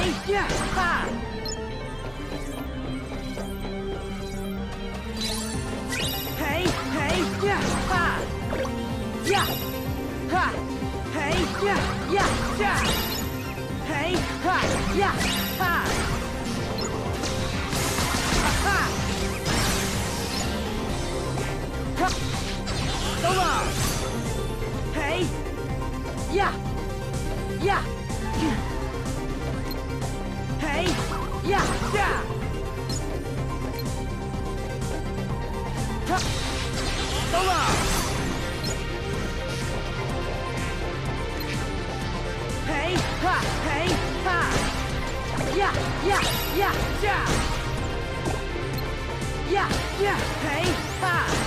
Hey, yeah, ha! Hey, hey, yeah, ha! Yeah, ha! Hey, yeah, yeah, yeah! Hey, ha, yeah, ha! Ha, ha! Ha! So long! Hey, yeah, yeah! Hey, yeah, yeah! Ha! So long! Hey, ha, hey, ha! Yeah, yeah, yeah, yeah! Yeah, yeah, hey, ha!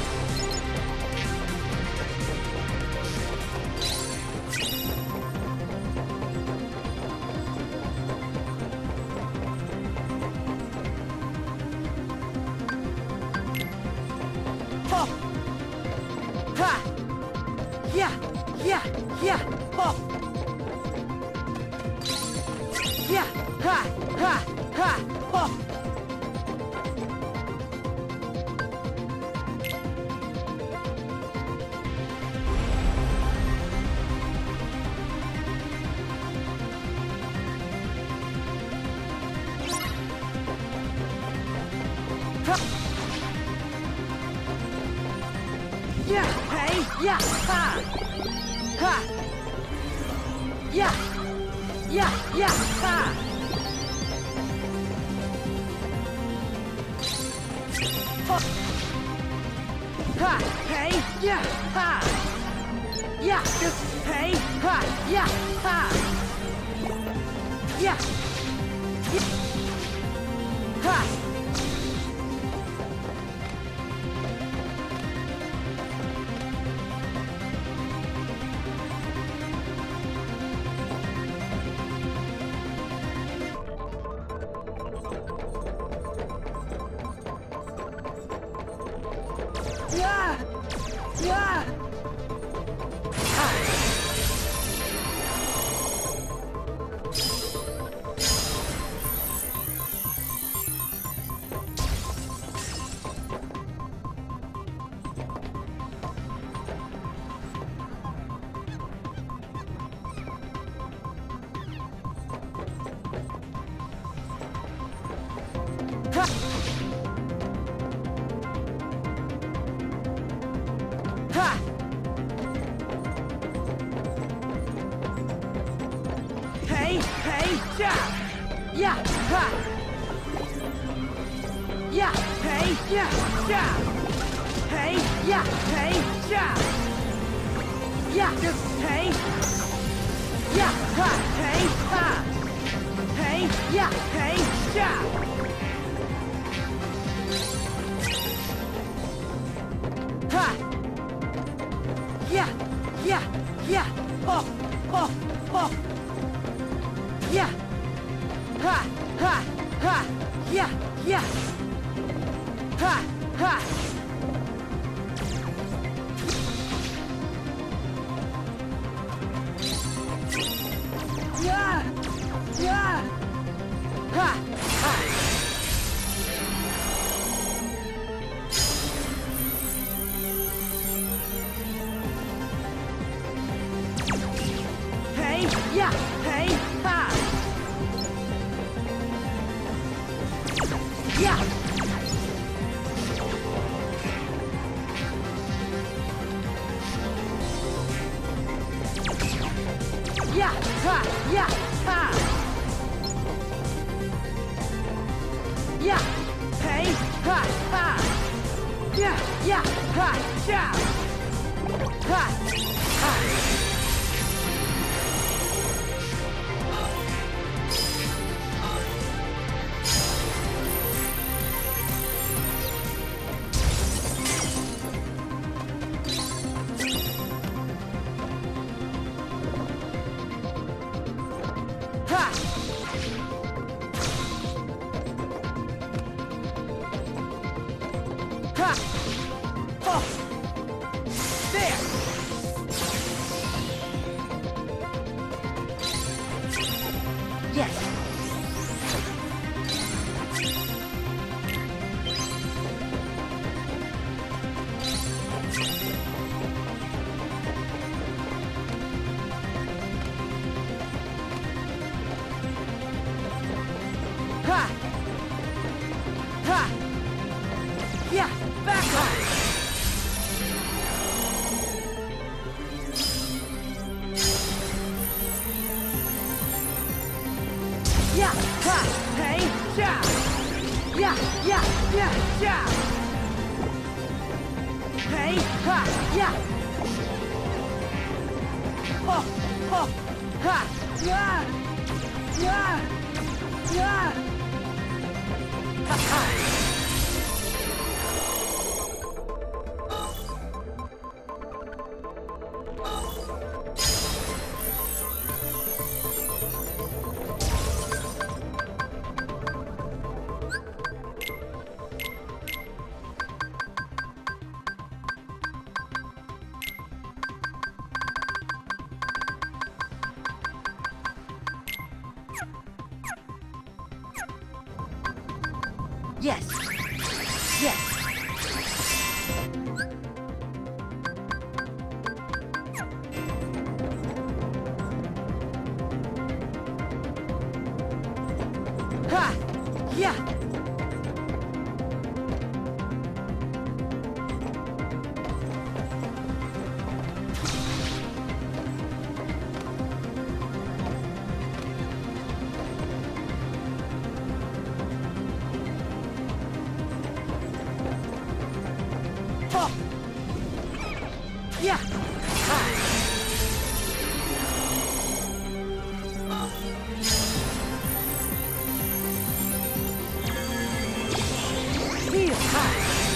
Ho! Ha! Yeah, yeah, yeah, ho! Yeah, ha, ha, ha, ho! Ha! Yeah, hey, yeah, ha! Ha! Yeah! Yeah, yeah, ha! Ho! Ha! Hey, yeah, ha! Yeah, just hey, ha! Yeah, ha! Yeah! Yeah! Ha! Yeah! Yeah! Ha! Ha! Hey, hey, yeah! Yeah, ha! Yeah, hey, yeah, yeah! Hey, yeah, hey, yeah! Yeah, just hey! Yeah, ha! Hey, ha! Hey, yeah, hey, yeah! Ha! Yeah, yeah, yeah! Ho, ho, ho! Yeah! Ha! Ha! Ha! Yeah! Yeah! Ha! Ha! Yeah! Yeah! Ha! Ha! Hey! Yeah! Hey! Ha! Yeah! Yeah! Ha! Yeah! Ha! Yeah! Hey! Ha! Ha! Yeah! Yeah! Ha! Yeah! Ha! Ha! Ha! Ha! Oh! There! Ha! Ha! Yeah! Back off! Yeah! Ha! Hey! Yeah! Yeah! Yeah! Yeah! Yeah! Hey! Ha! Yeah! Oh! Oh! Ha! Yeah! Yeah! Yeah! Ha! Ha! Yes. Yes. Ha! Yeah. Oh. Yeah. Ha. Here. Ha.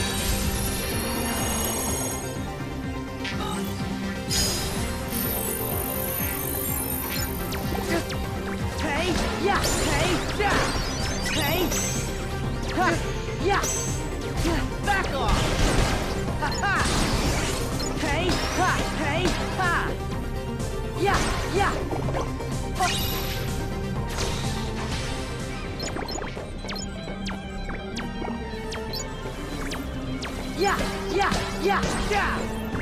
Hey. Yeah. Hey. Yeah. Hey. Ha. Yeah. Back off. Ha ha. Hey. Ha. Hey. Ha. Yeah. Yeah. Oh. Yeah. Yeah. Yeah. Yeah.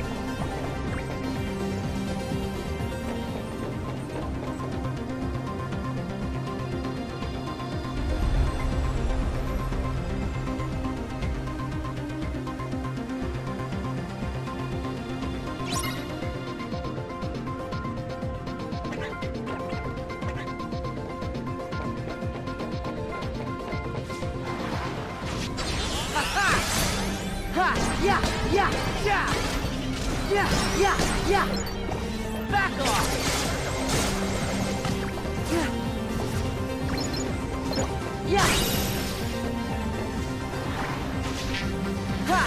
Ha! Yeah! Yeah! Yeah! Yeah! Yeah! Yeah! Back off! Yeah! Yeah! Ha!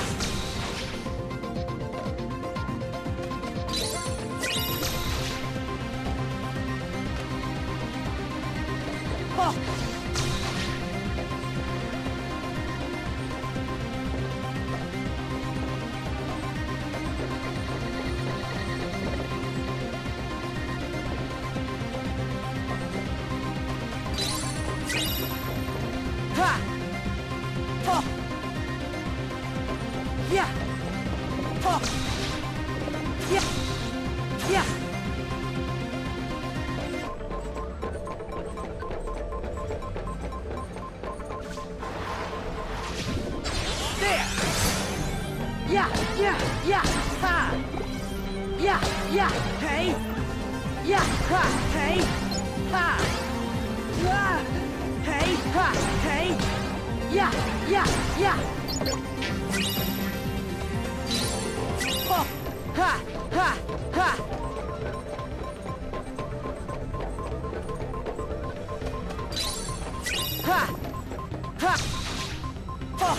Oh! Ha! Oh! Yeah! Oh! Yeah! Yeah! There! Yeah! Yeah! Yeah! Ha! Yeah! Yeah! Hey! Yeah! Ha! Hey! Ha! Yeah! Hey! Ha! Hey! Yeah! Yeah! Yeah! Oh! Ha! Ha! Ha! Ha! Ha! Oh!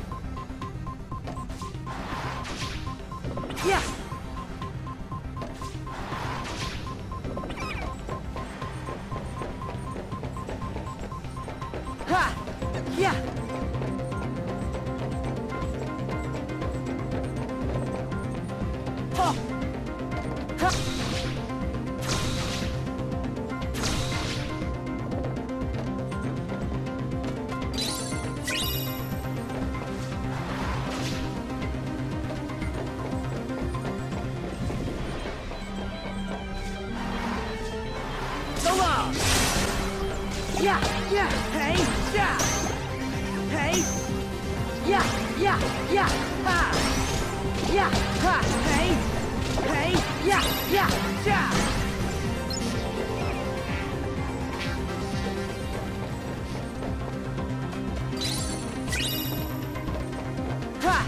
Yeah! Ha! Yeah! Oh! Ha! So long! Yeah! Yeah! Hey! Yeah! yeah, yeah, ha! Yeah, ha! Hey! Hey! Yeah, yeah, yeah! Ha!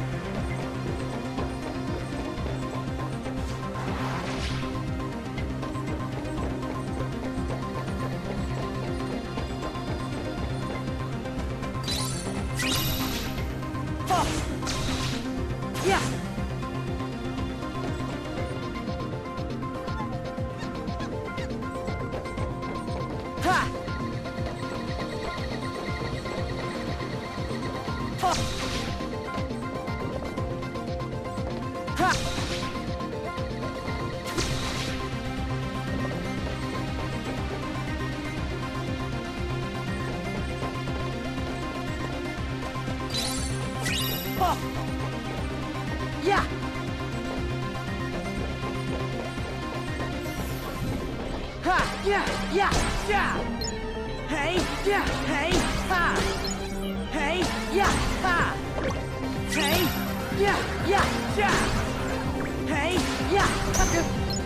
Yeah! Ha! Ha! Yeah! Ha! Yeah! Yeah! Yeah! Hey! Yeah! Hey! Ha! Hey! Yeah! Ha! Hey! Yeah! Yeah! Yeah! Hey! Yeah! Ha!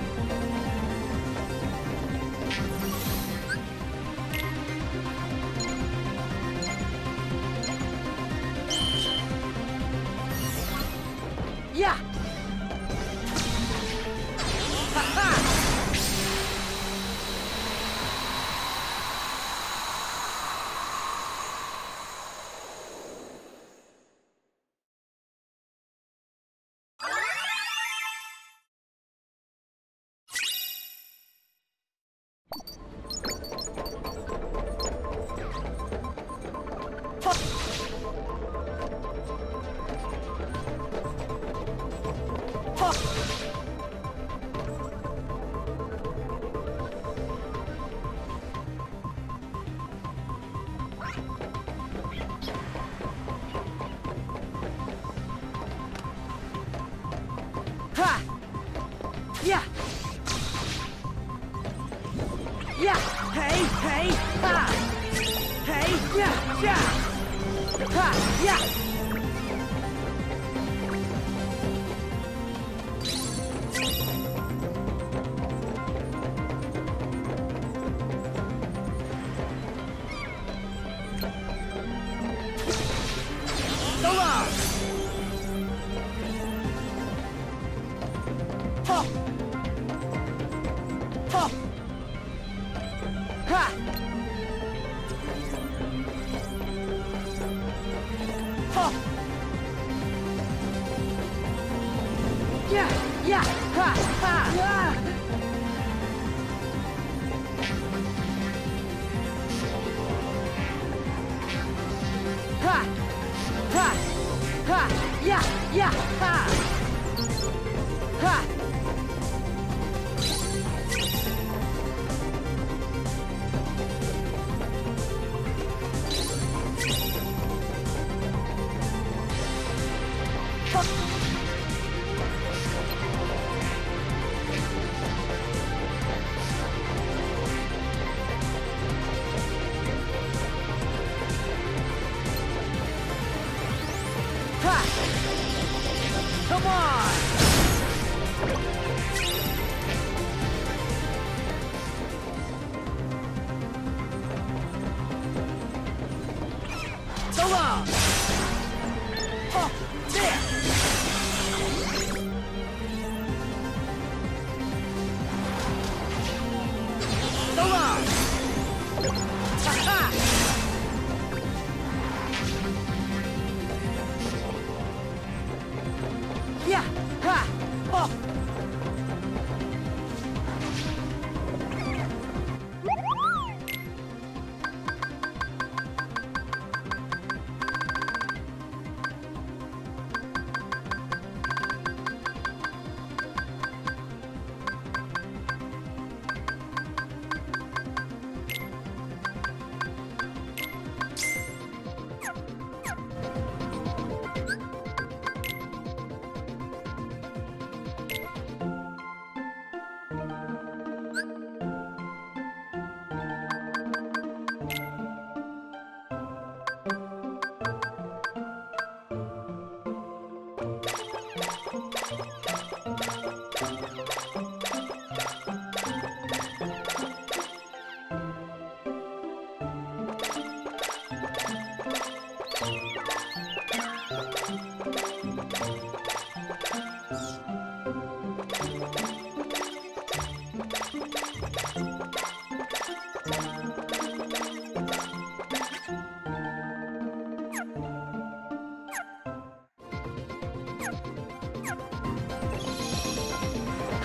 Yeah! Ha ha! Ha! Yeah! Yeah! Hey! Hey! Ha! Hey! Yeah! Yeah! Ha! Yeah! So long! Ha! Ha! Ha! Ha! Yeah! Yeah! Ha! Ha! Yeah! Ha! Ha! Ha! Yeah! Yeah! Ha! Ha! Ha! Come on! So long! Oh, there! So long! Ha-ha! Yeah! Ha! Oh!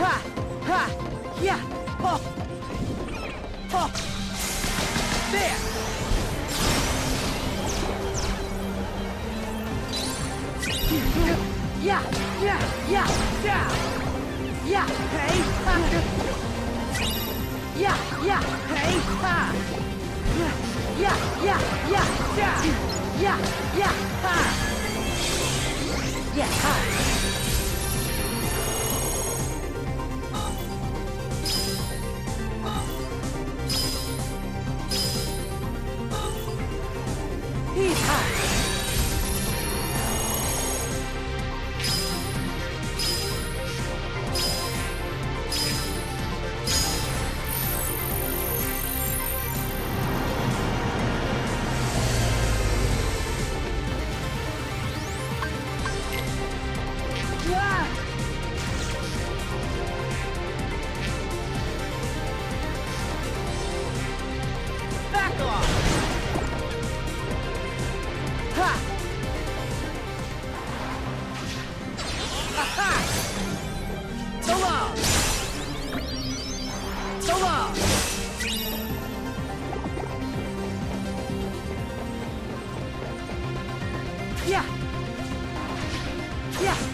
Ha! Ha! Yeah! Oh! Oh! There! Yeah! Yeah! Yeah! Yeah! Yeah! Hey! Ha! Yeah! Yeah! Hey! Ha! Yeah! Yeah! Yeah! Yeah! Yeah! Yeah! Ha! Yeah! Ha! He's hot. Back off. Ha! Aha! So long! So long! Yeah! Yeah!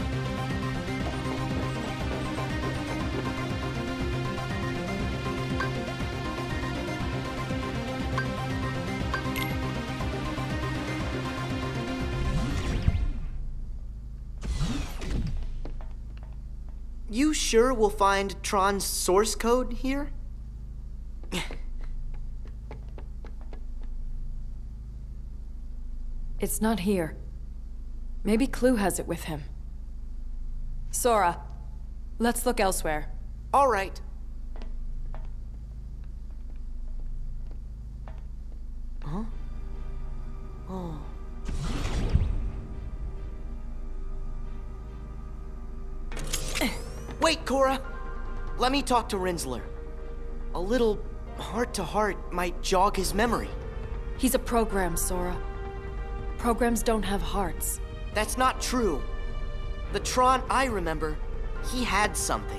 You sure we'll find Tron's source code here? It's not here. Maybe Clue has it with him. Sora, let's look elsewhere. All right. Huh? Oh. Wait, Cora! Let me talk to Rinzler. A little heart-to-heart might jog his memory. He's a program, Sora. Programs don't have hearts. That's not true. The Tron I remember, he had something.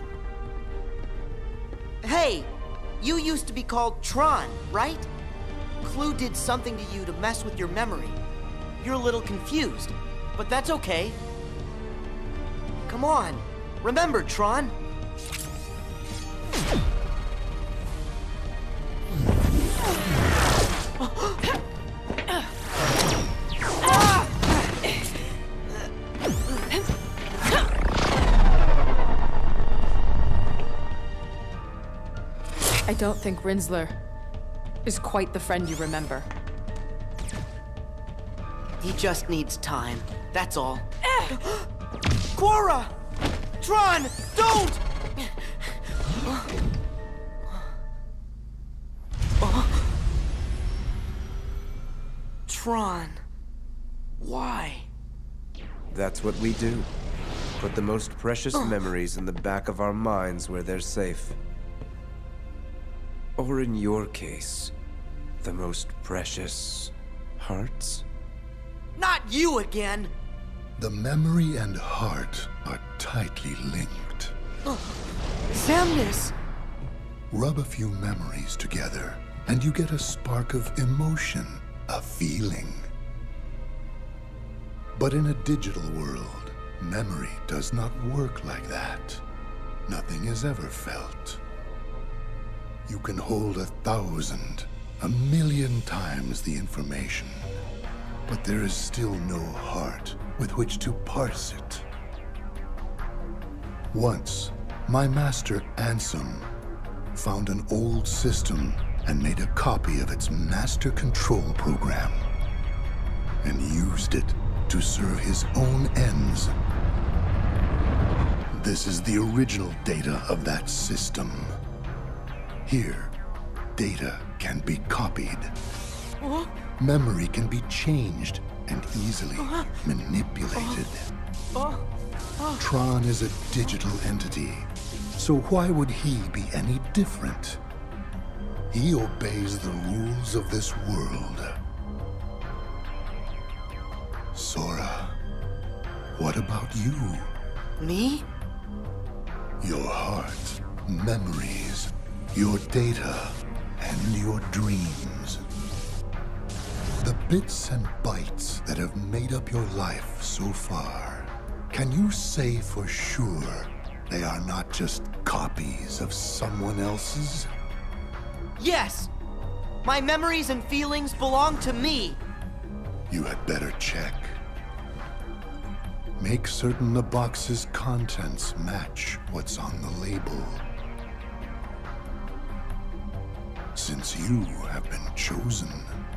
Hey! You used to be called Tron, right? Clue did something to you to mess with your memory. You're a little confused, but that's okay. Come on. Remember, Tron. I don't think Rinzler is quite the friend you remember. He just needs time, that's all. Cora! Tron, don't! Tron, why? That's what we do. Put the most precious memories in the back of our minds where they're safe. Or in your case, the most precious hearts? Not you again! The memory and heart are tightly linked. Xemnas! Rub a few memories together, and you get a spark of emotion, a feeling. But in a digital world, memory does not work like that. Nothing is ever felt. You can hold 1,000, 1,000,000 times the information, but there is still no heart with which to parse it. Once, my master Ansem found an old system and made a copy of its master control program, and used it to serve his own ends. This is the original data of that system. Here, data can be copied. Memory can be changed and easily manipulated. Tron is a digital entity, so why would he be any different? He obeys the rules of this world. Sora, what about you? Me? Your heart, memories, your data, and your dreams. The bits and bytes that have made up your life so far. Can you say for sure they are not just copies of someone else's? Yes! My memories and feelings belong to me! You had better check. Make certain the box's contents match what's on the label. Since you have been chosen.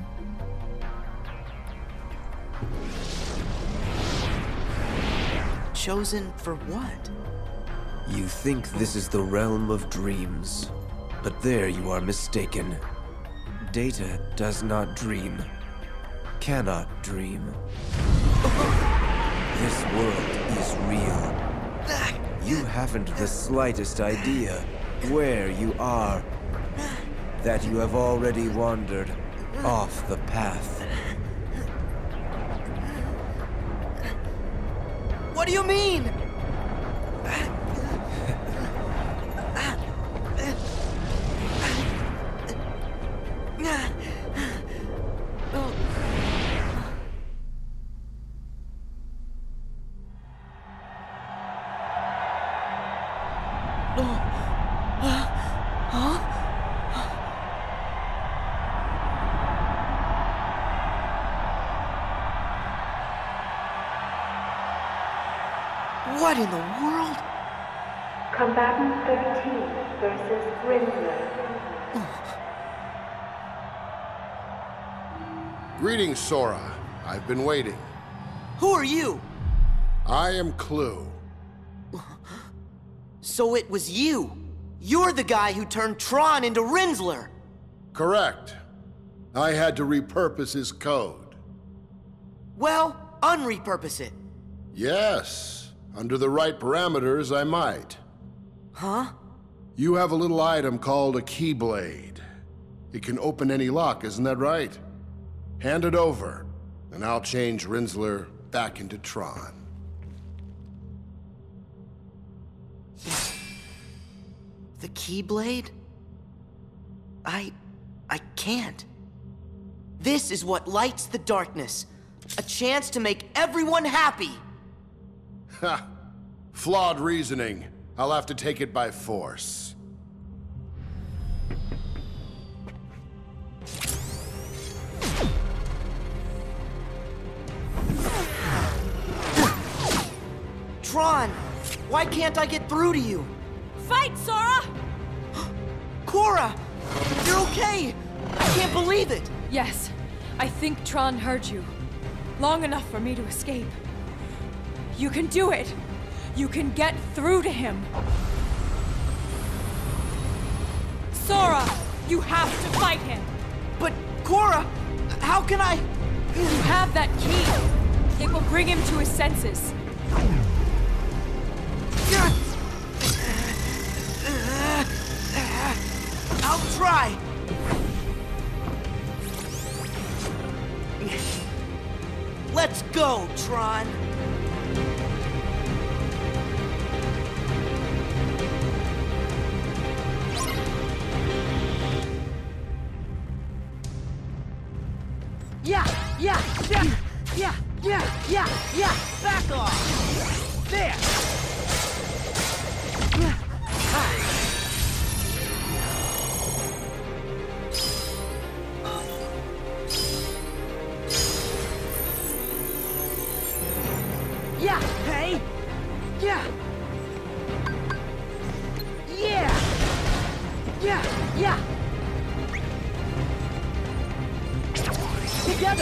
Chosen for what? You think this is the realm of dreams, but there you are mistaken. Data does not dream, cannot dream. This world is real. You haven't the slightest idea where you are, that you have already wandered off the path. What do you mean? What in the world? Combatant 13 versus Rinsler. Greetings, Sora. I've been waiting. Who are you? I am Clu. So it was you. You're the guy who turned Tron into Rinsler. Correct. I had to repurpose his code. Well, unrepurpose it. Yes. Under the right parameters, I might. Huh? You have a little item called a Keyblade. It can open any lock, isn't that right? Hand it over, and I'll change Rinsler back into Tron. The Keyblade? I can't. This is what lights the darkness. A chance to make everyone happy. Ha! Flawed reasoning. I'll have to take it by force. Tron! Why can't I get through to you? Fight, Sora! Cora! You're okay! I can't believe it! Yes, I think Tron heard you. Long enough for me to escape. You can do it! You can get through to him! Sora! You have to fight him! But, Cora, how can I... You have that key! It will bring him to his senses. I'll try! Let's go, Tron! Yeah! Back off! There! Yeah! Hey! Yeah! Yeah! Yeah! Together!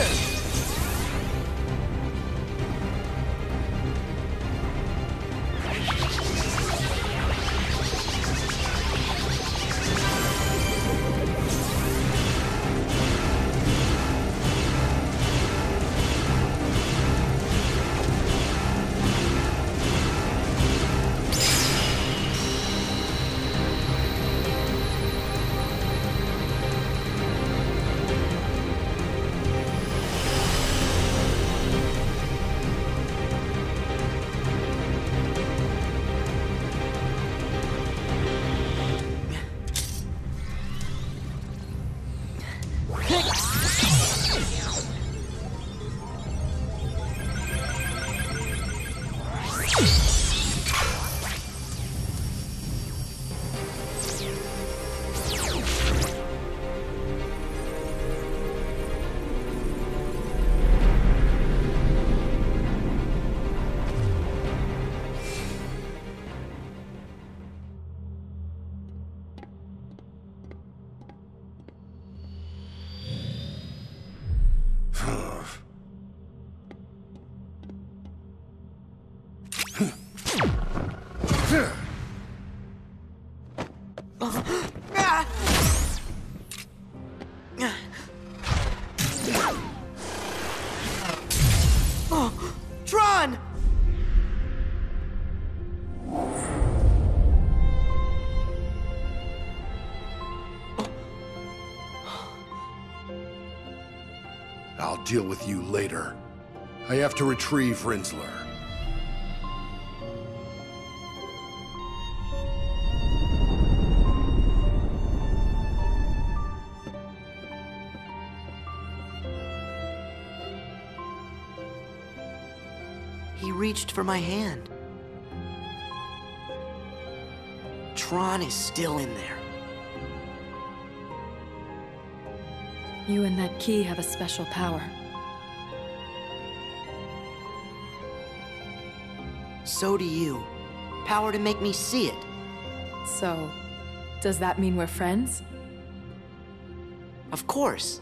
I'll deal with you later. I have to retrieve Rinzler. He reached for my hand. Tron is still in there. You and that key have a special power. So do you. Power to make me see it. So, does that mean we're friends? Of course.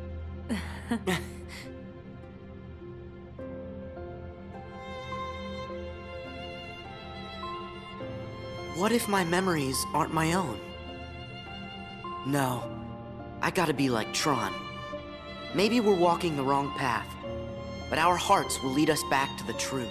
What if my memories aren't my own? No, I gotta be like Tron. Maybe we're walking the wrong path, but our hearts will lead us back to the truth.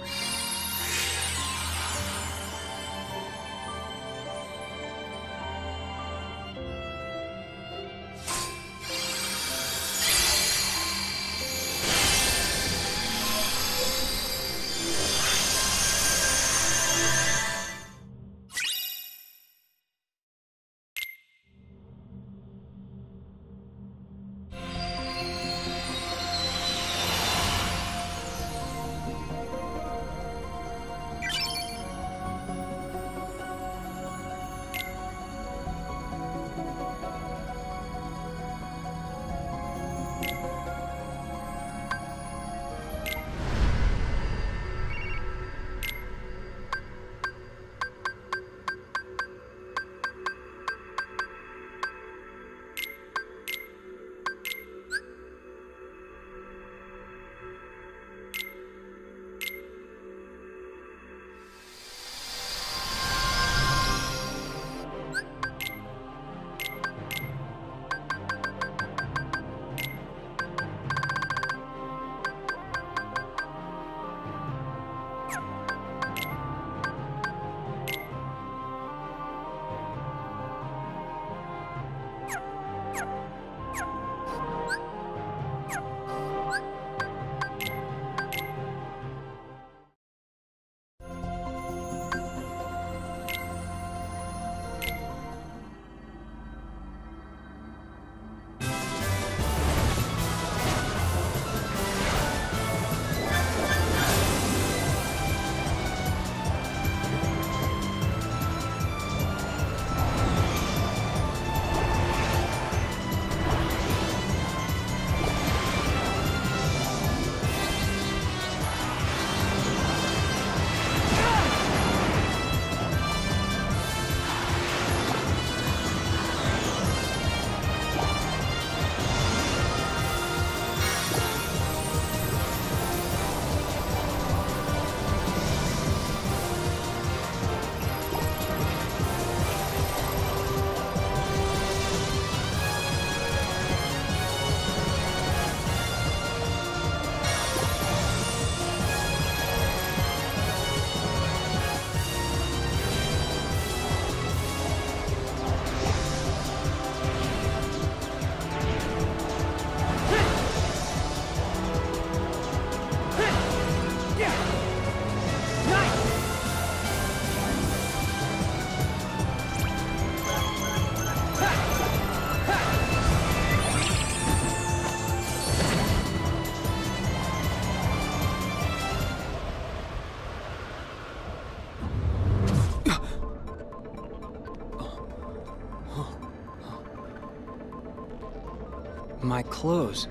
My clothes.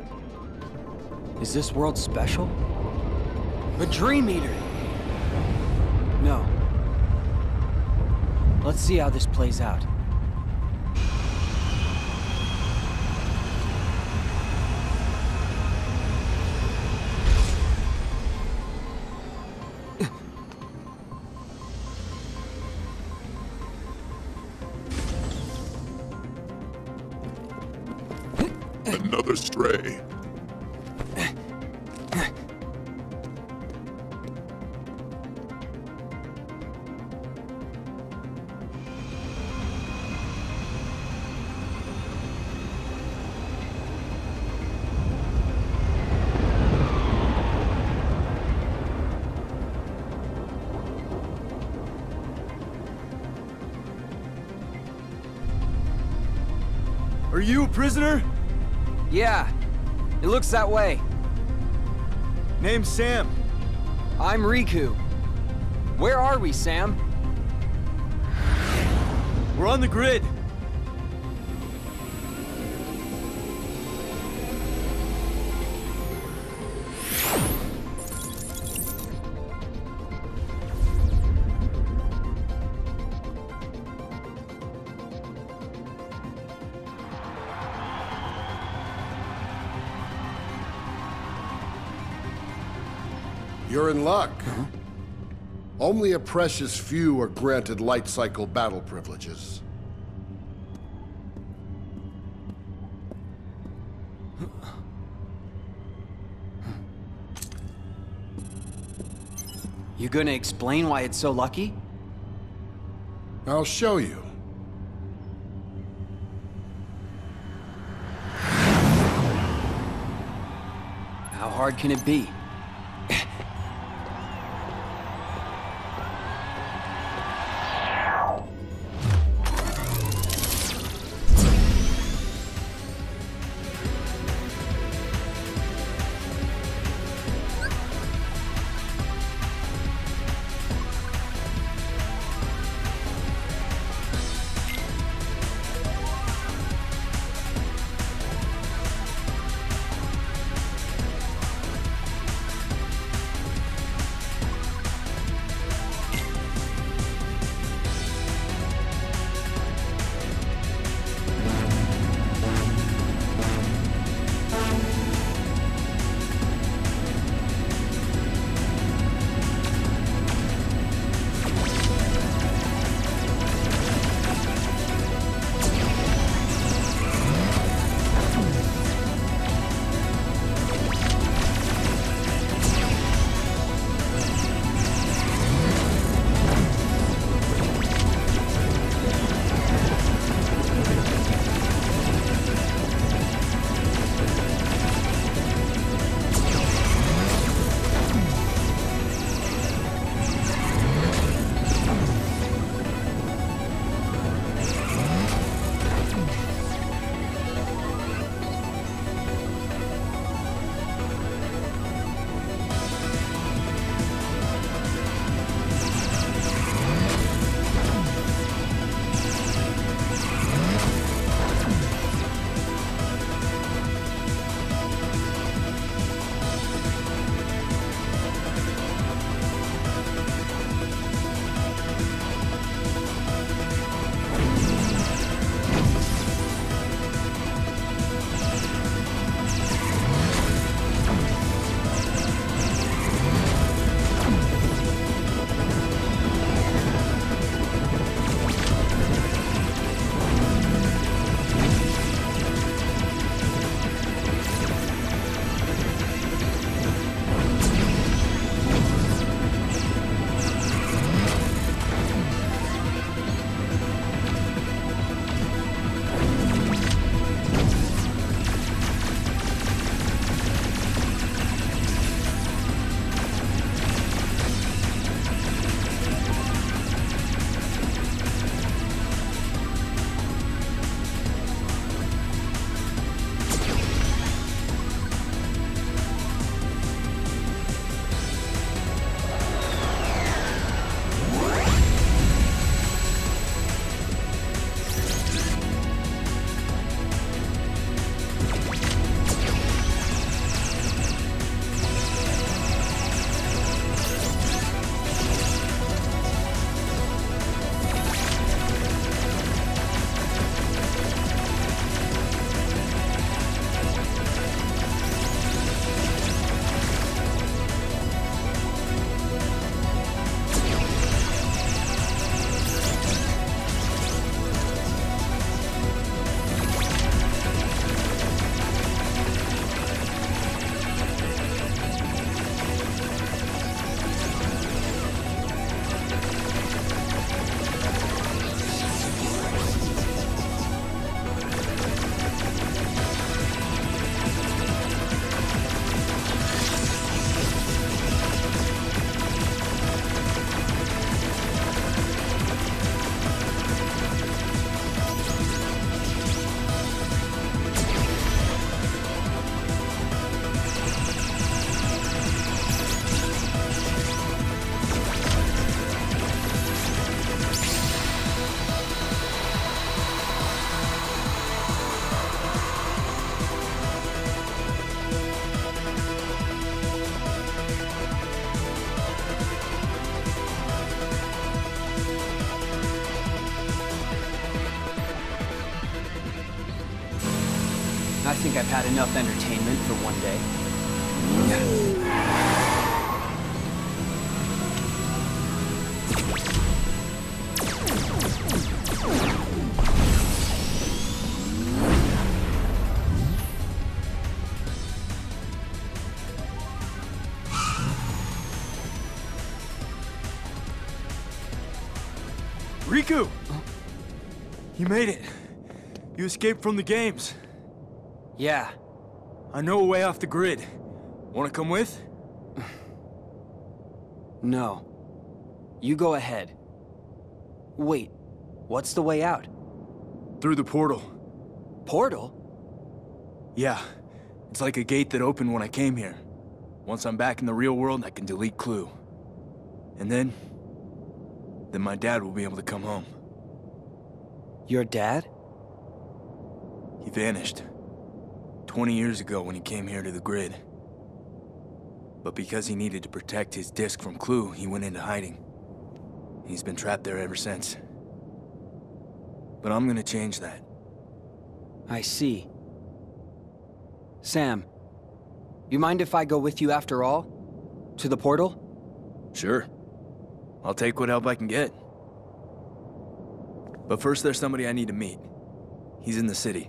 Is this world special? A Dream Eater! No. Let's see how this plays out. Another stray. you a prisoner? Yeah, it looks that way. Name's Sam. I'm Riku. Where are we, Sam? We're on the grid. You're in luck. Only a precious few are granted light cycle battle privileges. You gonna explain why it's so lucky? I'll show you. How hard can it be? think I've had enough entertainment for one day. Riku! You made it. You escaped from the games. Yeah. I know a way off the grid. Wanna come with? No. You go ahead. Wait, what's the way out? Through the portal. Portal? Yeah. It's like a gate that opened when I came here. Once I'm back in the real world, I can delete Clue. And then my dad will be able to come home. Your dad? He vanished 20 years ago when he came here to the grid. But because he needed to protect his disc from Clue, he went into hiding. He's been trapped there ever since. But I'm gonna change that. I see. Sam, you mind if I go with you after all? To the portal? Sure. I'll take what help I can get. But first, there's somebody I need to meet. He's in the city.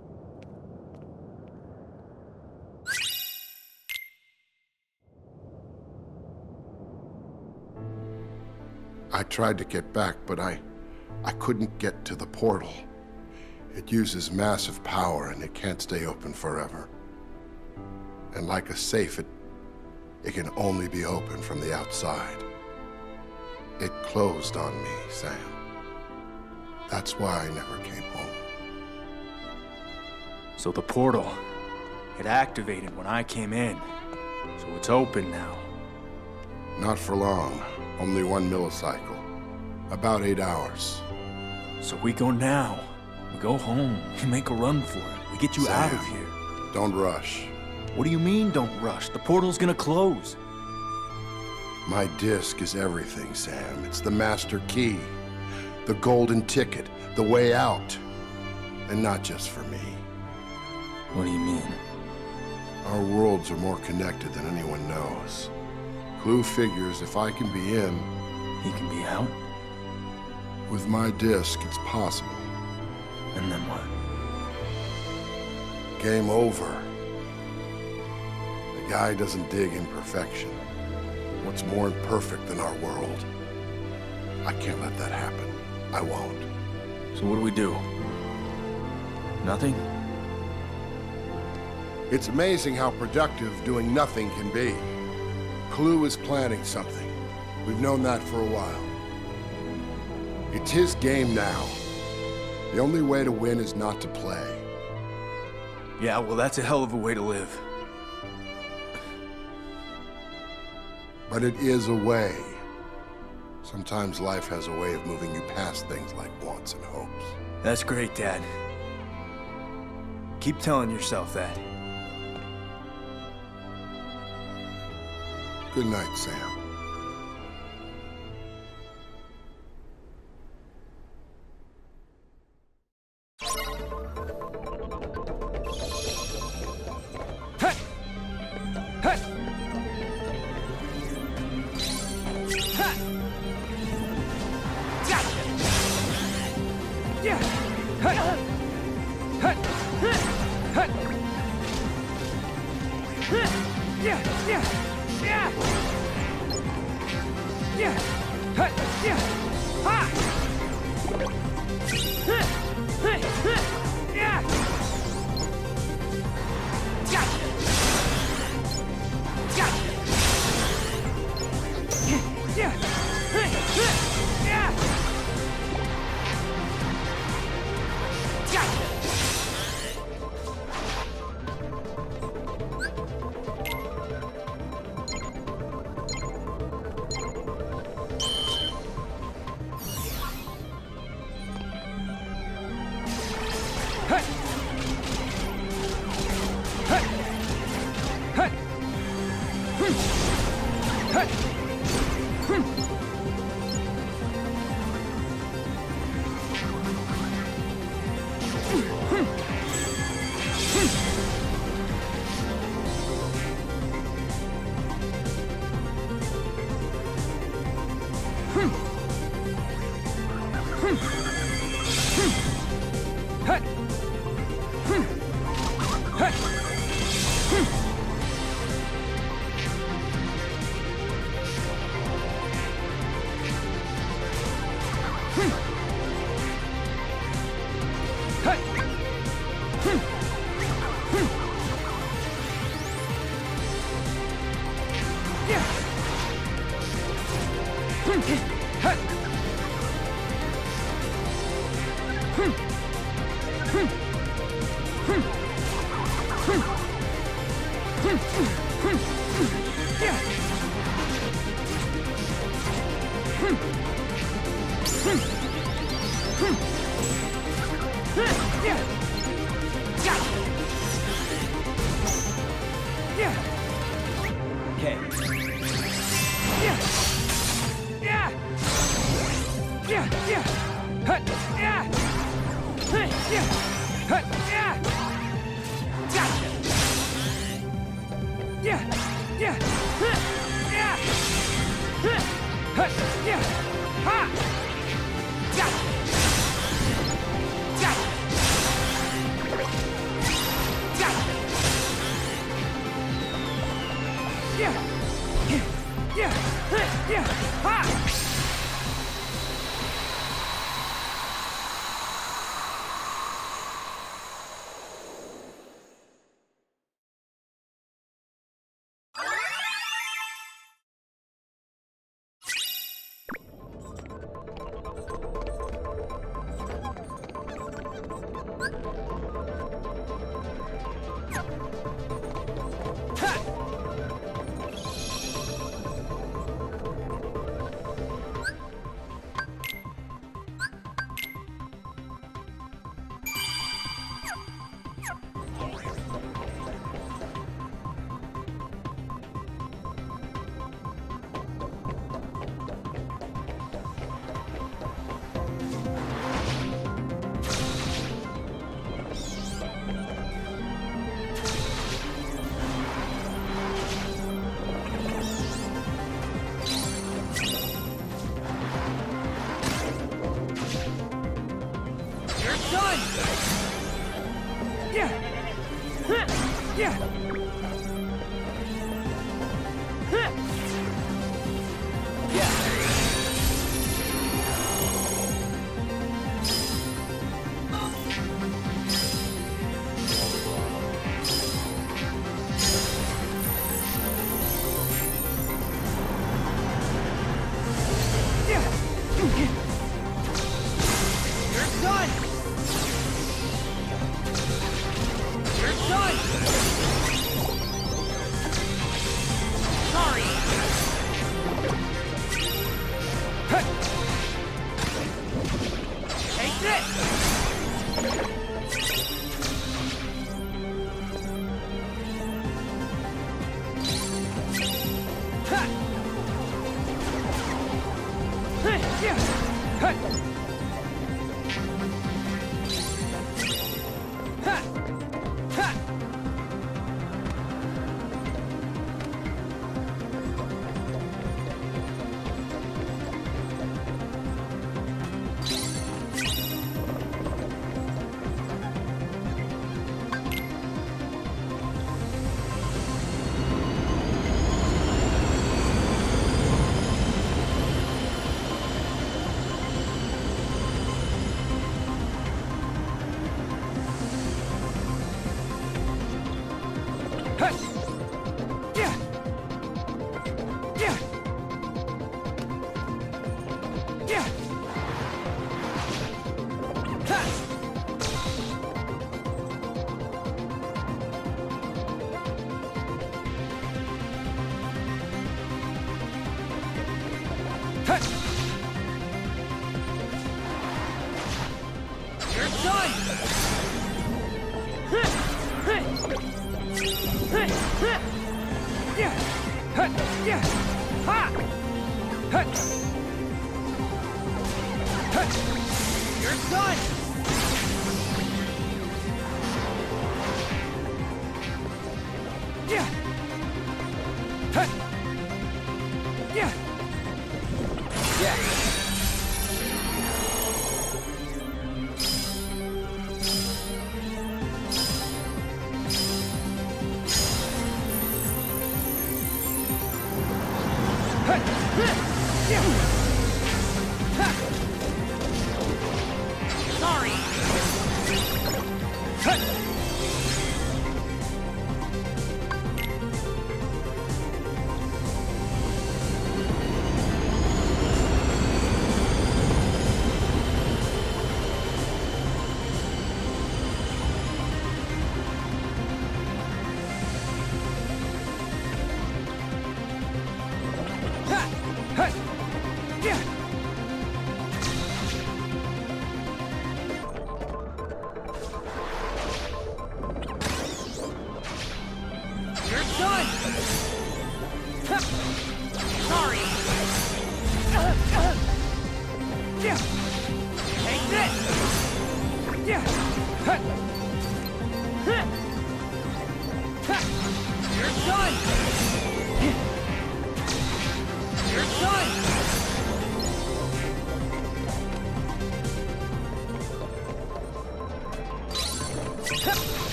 I tried to get back, but I couldn't get to the portal. It uses massive power and it can't stay open forever. And like a safe, it can only be opened from the outside. It closed on me, Sam. That's why I never came home. So the portal, it activated when I came in. So it's open now. Not for long. Only 1 millicycle. About 8 hours. So we go now. We go home. We make a run for it. We get you Sam, out of here. Don't rush. What do you mean, don't rush? The portal's gonna close. My disc is everything, Sam. It's the master key. The golden ticket. The way out. And not just for me. What do you mean? Our worlds are more connected than anyone knows. Clue figures if I can be in, He can be out? with my disc, it's possible. And then what? Game over. The guy doesn't dig imperfection. What's more imperfect than our world? I can't let that happen. I won't. So what do we do? Nothing? It's amazing how productive doing nothing can be. Clue is planning something. We've known that for a while. It's his game now. The only way to win is not to play. Yeah, well, that's a hell of a way to live. But it is a way. Sometimes life has a way of moving you past things like wants and hopes. That's great, Dad. Keep telling yourself that. Good night, Sam.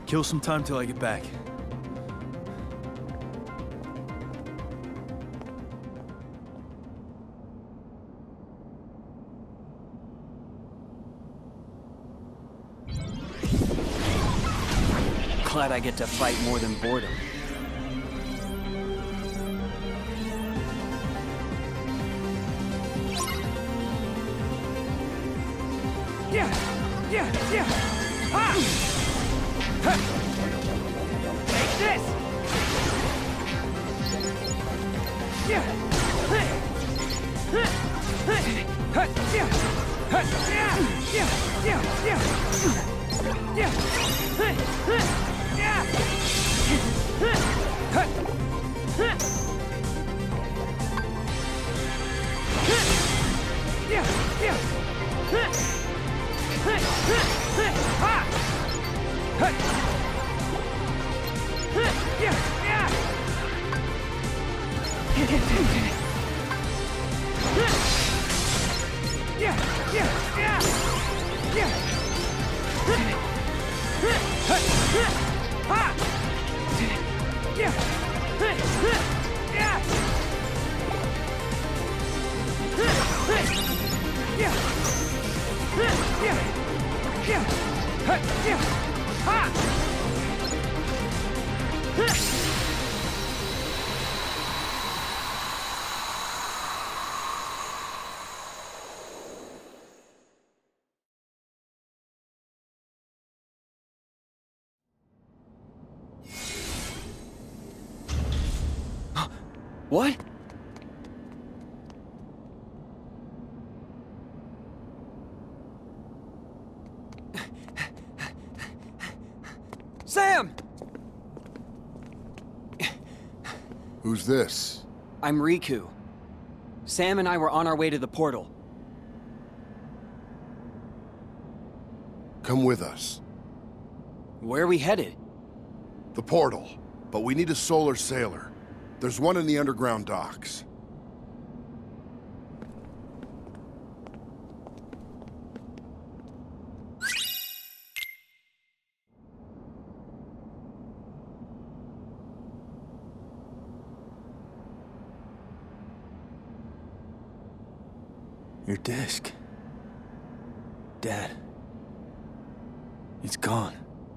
Kill some time till I get back. Glad I get to fight more than boredom. Yeah! Ha! Take this! Yeah! What? Sam! Who's this? I'm Riku. Sam and I were on our way to the portal. Come with us. Where are we headed? The portal. But we need a solar sailor. There's one in the underground docks. Your disc. Dad. It's gone.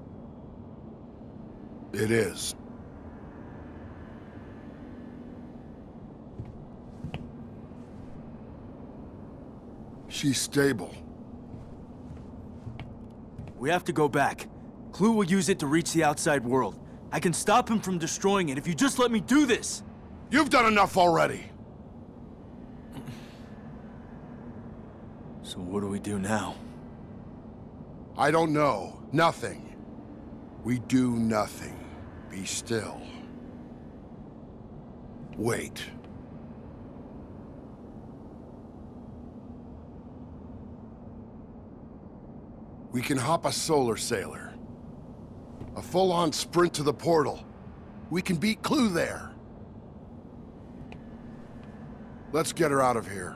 It is. She's stable. We have to go back. Clue will use it to reach the outside world. I can stop him from destroying it if you just let me do this! You've done enough already! So what do we do now? I don't know. Nothing. We do nothing. Be still. Wait. We can hop a solar sailor. A full-on sprint to the portal. We can beat Clue there. Let's get her out of here.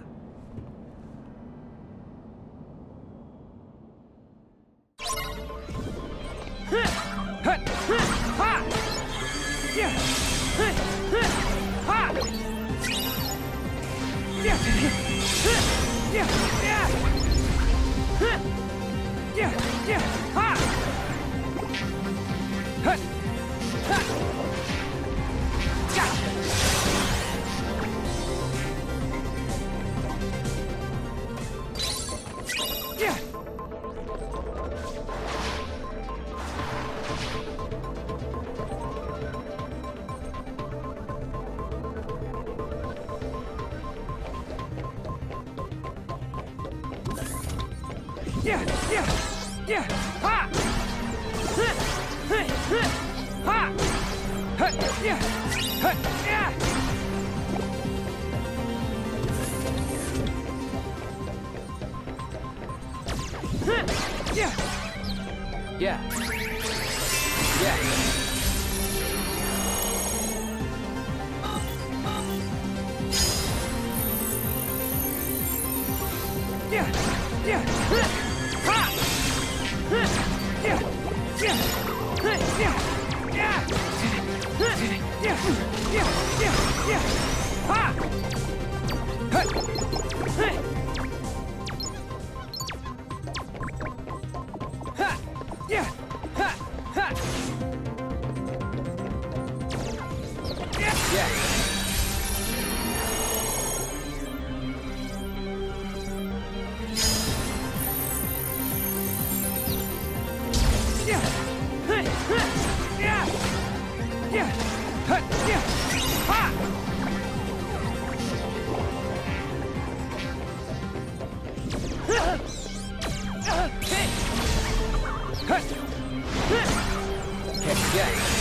Yeah.